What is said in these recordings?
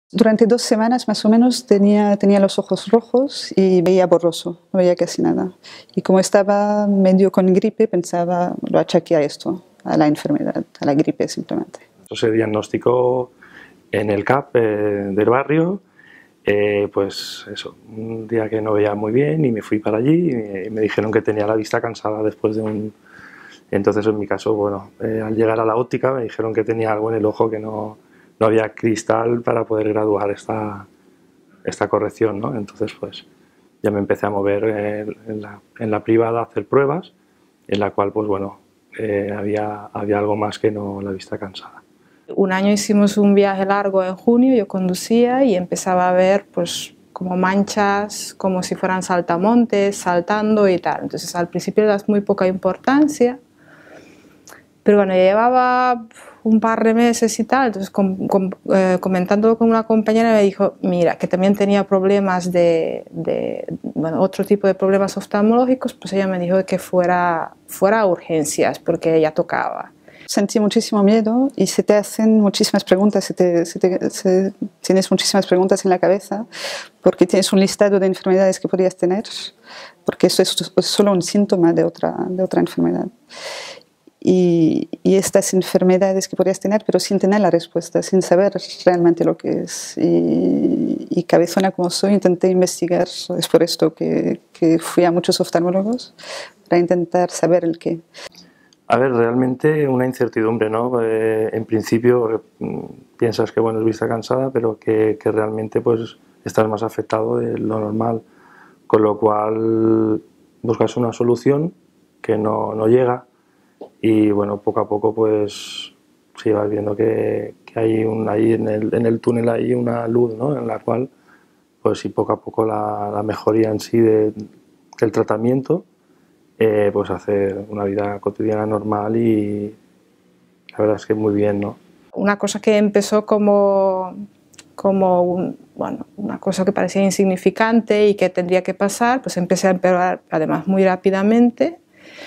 Durante 2 semanas más o menos tenía los ojos rojos y veía borroso, no veía casi nada. Y como estaba medio con gripe, pensaba, lo achaqué a esto, a la enfermedad, a la gripe simplemente. Se diagnosticó en el CAP del barrio, pues eso, un día que no veía muy bien y me fui para allí y me dijeron que tenía la vista cansada después de un... Entonces en mi caso, bueno, al llegar a la óptica me dijeron que tenía algo en el ojo, que no había cristal para poder graduar esta corrección, ¿no? Entonces pues ya me empecé a mover en la privada a hacer pruebas, en la cual pues bueno, había algo más que no la vista cansada. Un año hicimos un viaje largo en junio, yo conducía y empezaba a ver pues como manchas, como si fueran saltamontes, saltando y tal. Entonces al principio le das muy poca importancia, pero bueno, llevaba un par de meses y tal, entonces comentándolo con una compañera me dijo, mira, que también tenía problemas bueno, otro tipo de problemas oftalmológicos, pues ella me dijo que fuera a urgencias, porque ella tocaba. Sentí muchísimo miedo y se te hacen muchísimas preguntas, tienes muchísimas preguntas en la cabeza porque tienes un listado de enfermedades que podrías tener, porque eso es solo un síntoma de otra enfermedad. Y estas enfermedades que podrías tener, pero sin tener la respuesta, sin saber realmente lo que es. Y cabezona como soy, intenté investigar, es por esto que fui a muchos oftalmólogos, para intentar saber el qué. A ver, realmente una incertidumbre, ¿no? En principio piensas que bueno, es vista cansada, pero que realmente pues estás más afectado de lo normal, con lo cual buscas una solución que no llega y bueno, poco a poco pues sí vas viendo que hay ahí en el túnel hay una luz, ¿no? En la cual pues sí, poco a poco la mejoría en sí del tratamiento, pues hacer una vida cotidiana normal y la verdad es que muy bien, ¿no? Una cosa que empezó como bueno, una cosa que parecía insignificante y que tendría que pasar, pues empecé a empeorar además muy rápidamente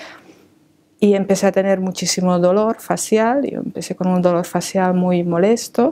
y empecé a tener muchísimo dolor facial. Yo empecé con un dolor facial muy molesto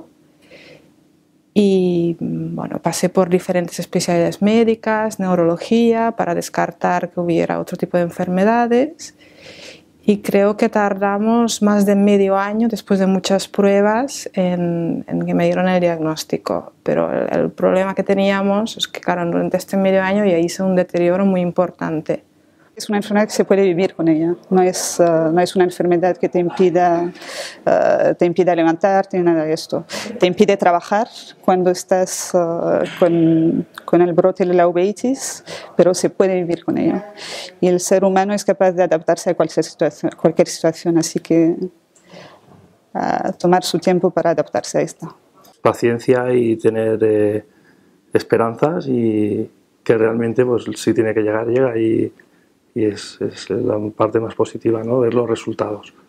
y bueno, pasé por diferentes especialidades médicas, neurología, para descartar que hubiera otro tipo de enfermedades. Y creo que tardamos más de medio año, después de muchas pruebas, en que me dieron el diagnóstico. Pero el problema que teníamos es que, claro, durante este medio año ya hice un deterioro muy importante. Es una enfermedad que se puede vivir con ella, no es una enfermedad que te impida levantarte ni nada de esto. Te impide trabajar cuando estás con el brote de la uveitis, pero se puede vivir con ella. Y el ser humano es capaz de adaptarse a cualquier situación, así que tomar su tiempo para adaptarse a esta. Paciencia y tener esperanzas y que realmente pues si tiene que llegar, llega y es la parte más positiva, ¿no? Ver los resultados.